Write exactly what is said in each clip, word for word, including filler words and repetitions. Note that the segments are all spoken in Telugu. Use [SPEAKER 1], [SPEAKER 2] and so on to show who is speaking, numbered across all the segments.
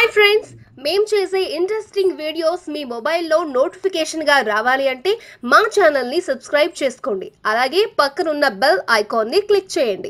[SPEAKER 1] హాయ్ ఫ్రెండ్స్, మేము చేసే ఇంట్రెస్టింగ్ వీడియోస్ మీ మొబైల్లో నోటిఫికేషన్గా రావాలి అంటే మా ఛానల్ని సబ్స్క్రైబ్ చేసుకోండి. అలాగే పక్కనున్న బెల్ ఐకాన్ని క్లిక్ చేయండి.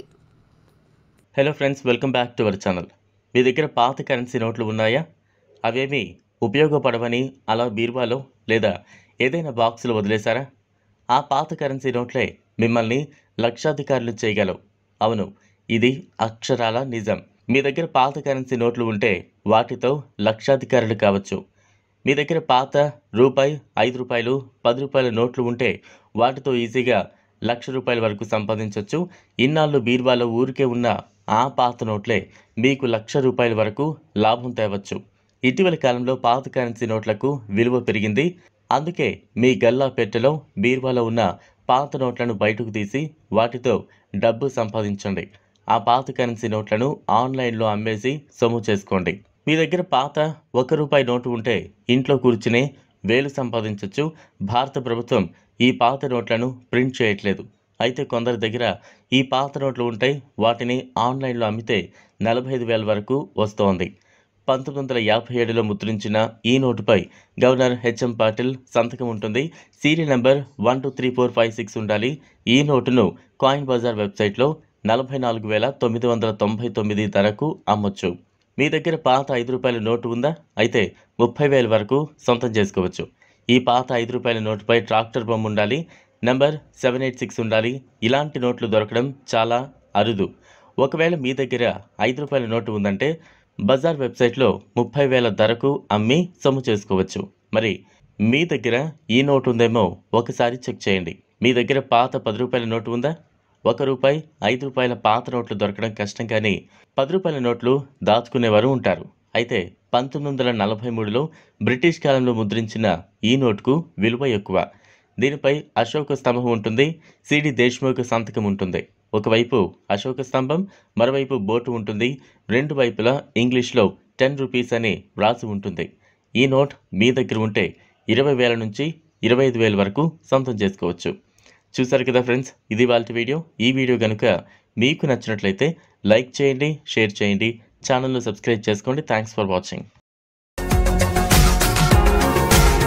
[SPEAKER 2] Hello friends, welcome back to our channel. మీ దగ్గర పాత కరెన్సీ నోట్లు ఉన్నాయా? అవేమీ ఉపయోగపడవని అలా బీరువాలో లేదా ఏదైనా బాక్సులో వదిలేశారా? ఆ పాత కరెన్సీ నోట్లే మిమ్మల్ని లక్షాధికారులు చేయగలవు. అవును, ఇది అక్షరాల నిజం. మీ దగ్గర పాత కరెన్సీ నోట్లు ఉంటే వాటితో లక్షాధికారులు కావచ్చు. మీ దగ్గర పాత రూపాయి, ఐదు రూపాయలు, పది రూపాయల నోట్లు ఉంటే వాటితో ఈజీగా లక్ష రూపాయల వరకు సంపాదించవచ్చు. ఇన్నాళ్ళు బీరువాలో ఊరికే ఉన్న ఆ పాత నోట్లే మీకు లక్ష రూపాయల వరకు లాభం తేవచ్చు. ఇటీవల కాలంలో పాత కరెన్సీ నోట్లకు విలువ పెరిగింది. అందుకే మీ గల్లా పెట్టెలో బీరువాలో ఉన్న పాత నోట్లను బయటకు తీసి వాటితో డబ్బు సంపాదించండి. ఆ పాత కరెన్సీ నోట్లను ఆన్లైన్లో అమ్మేసి సొమ్ము చేసుకోండి. మీ దగ్గర పాత ఒక రూపాయి నోటు ఉంటే ఇంట్లో కూర్చునే వేలు సంపాదించవచ్చు. భారత ప్రభుత్వం ఈ పాత నోట్లను ప్రింట్ చేయట్లేదు. అయితే కొందరి దగ్గర ఈ పాత నోట్లు ఉంటాయి. వాటిని ఆన్లైన్లో అమ్మితే నలభై ఐదు వేల వరకు వస్తోంది. పంతొమ్మిది వందల యాభై ఏడులో ముద్రించిన ఈ నోటుపై గవర్నర్ హెచ్ఎం పాటిల్ సంతకం ఉంటుంది. Serial number one two three four five six ఉండాలి. ఈ నోటును కాయిన్ బజార్ వెబ్సైట్లో నలభై నాలుగు వేల తొమ్మిది వందల తొంభై తొమ్మిది ధరకు అమ్మొచ్చు. మీ దగ్గర పాత ఐదు రూపాయల నోటు ఉందా? అయితే ముప్పై వేల వరకు సొంతం చేసుకోవచ్చు. ఈ పాత ఐదు రూపాయల నోటుపై ట్రాక్టర్ బొమ్మ ఉండాలి. నెంబర్ సెవెన్ ఎయిట్ సిక్స్ ఉండాలి. ఇలాంటి నోట్లు దొరకడం చాలా అరుదు. ఒకవేళ మీ దగ్గర ఐదు రూపాయల నోటు ఉందంటే బజార్ వెబ్సైట్లో ముప్పై వేల ధరకు అమ్మి సొమ్ము చేసుకోవచ్చు. మరి మీ దగ్గర ఈ నోటు ఉందేమో ఒకసారి చెక్ చేయండి. మీ దగ్గర పాత పది రూపాయల నోటు ఉందా? ఒక రూపాయి, ఐదు రూపాయల పాత నోట్లు దొరకడం కష్టం, కానీ పది రూపాయల నోట్లు దాచుకునేవారు ఉంటారు. అయితే పంతొమ్మిది వందల నలభై మూడులో బ్రిటిష్ కాలంలో ముద్రించిన ఈ నోటుకు విలువ ఎక్కువ. దీనిపై అశోక స్తంభం ఉంటుంది. సిడి దేశ్ముఖ్ సంతకం ఉంటుంది. ఒకవైపు అశోక స్తంభం, మరోవైపు బోటు ఉంటుంది. రెండు వైపులా ఇంగ్లీష్లో టెన్ రూపీస్ అని వ్రాసి ఉంటుంది. ఈ నోట్ మీ దగ్గర ఉంటే ఇరవై వేల నుంచి ఇరవై ఐదు వేల వరకు సొంతం చేసుకోవచ్చు. చూసారు కదా ఫ్రెండ్స్, ఇది వాళ్ళ వీడియో. ఈ వీడియో కనుక మీకు నచ్చినట్లయితే లైక్ చేయండి, షేర్ చేయండి, ఛానల్ను సబ్స్క్రైబ్ చేసుకోండి. Thanks for watching.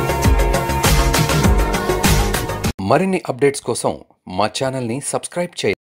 [SPEAKER 3] మరిన్ని అప్డేట్స్ కోసం మా ఛానల్ని సబ్స్క్రైబ్ చేయండి.